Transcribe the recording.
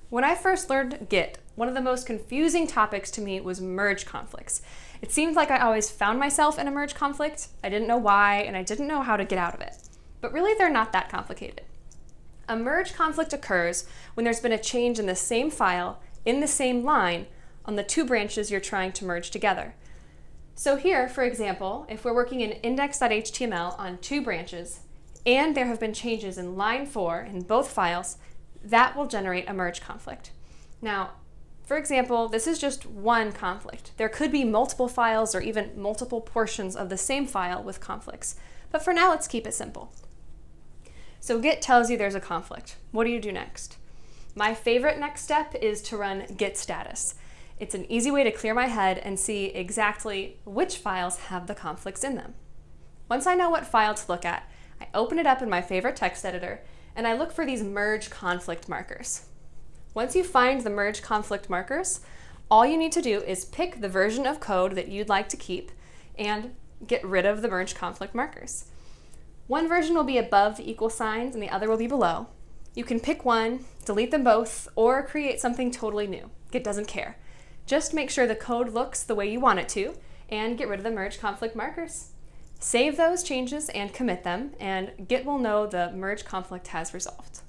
When I first learned Git, one of the most confusing topics to me was merge conflicts. It seemed like I always found myself in a merge conflict. I didn't know why, and I didn't know how to get out of it. But really, they're not that complicated. A merge conflict occurs when there's been a change in the same file, in the same line, on the two branches you're trying to merge together. So here, for example, if we're working in index.html on two branches, and there have been changes in line 4 in both files, that will generate a merge conflict. Now, for example, this is just one conflict. There could be multiple files or even multiple portions of the same file with conflicts. But for now, let's keep it simple. So Git tells you there's a conflict. What do you do next? My favorite next step is to run Git Status. It's an easy way to clear my head and see exactly which files have the conflicts in them. Once I know what file to look at, I open it up in my favorite text editor and I look for these merge conflict markers. Once you find the merge conflict markers, all you need to do is pick the version of code that you'd like to keep and get rid of the merge conflict markers. One version will be above the equal signs and the other will be below. You can pick one, delete them both, or create something totally new. Git doesn't care. Just make sure the code looks the way you want it to and get rid of the merge conflict markers. Save those changes and commit them, and Git will know the merge conflict has resolved.